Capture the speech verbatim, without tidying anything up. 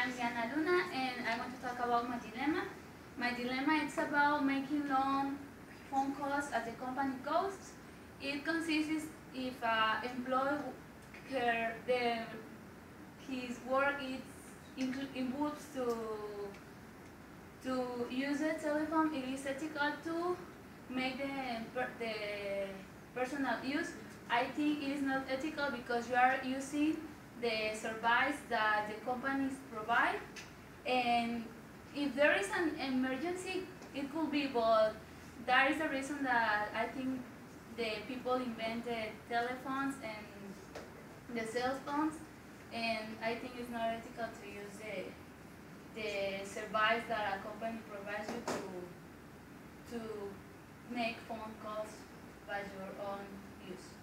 I'm Diana Luna, and I want to talk about my dilemma. My dilemma is about making long phone calls as the company costs. It consists if an employee her, the, his work is involves to to use a telephone. It is ethical to make the the personal use. I think it is not ethical because you are using the service that the companies provide, and if there is an emergency, it could be, but that is the reason that I think the people invented telephones and the cell phones, and I think it's not ethical to use the the service that a company provides you to to make phone calls by your own use.